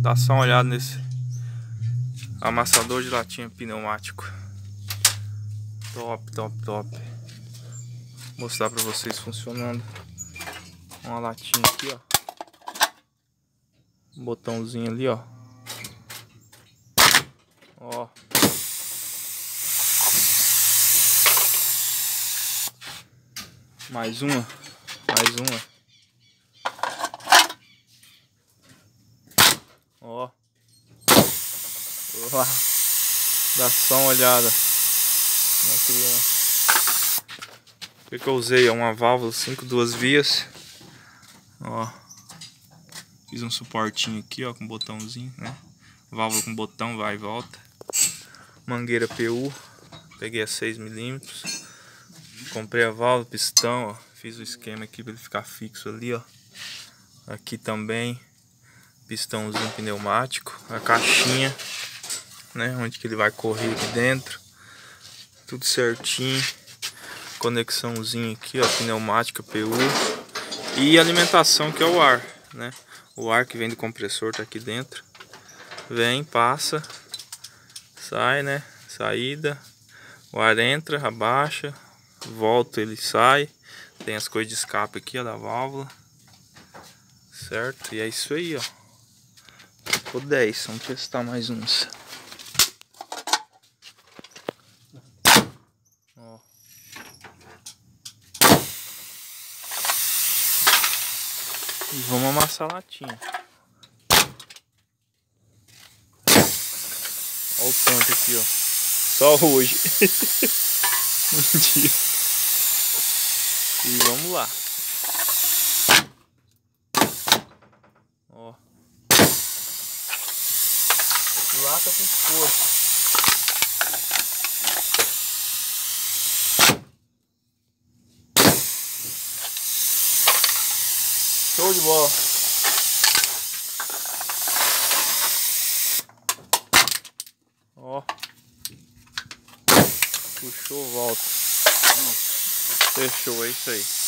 Dá só uma olhada nesse amassador de latinha pneumático. Top, top, top. Vou mostrar pra vocês funcionando. Uma latinha aqui, ó. Um botãozinho ali, ó. Ó. Mais uma. Mais uma. Ó. Lá. Dá só uma olhada. O que eu usei? É uma válvula 5 duas vias. Ó. Fiz um suportinho aqui, ó, com botãozinho, né? Válvula com botão, vai e volta. Mangueira PU. Peguei a 6 mm. Comprei a válvula, pistão, ó. Fiz o esquema aqui para ele ficar fixo ali, ó. Aqui também. Pistãozinho pneumático. A caixinha, né? Onde que ele vai correr aqui dentro. Tudo certinho. Conexãozinha aqui, ó. Pneumática, PU. E alimentação, que é o ar, né? O ar que vem do compressor tá aqui dentro. Vem, passa. Sai, né? Saída. O ar entra, abaixa. Volta, ele sai. Tem as coisas de escape aqui, ó, da válvula. Certo? E é isso aí, ó. Ficou 10. Vamos testar mais uns. Ó. E vamos amassar a latinha. Olha o tanto aqui, ó. Só hoje. Mentira. E vamos lá. Ó. Lá tá com força. Show de bola. Ó. Puxou, volta. Fechou, é isso aí.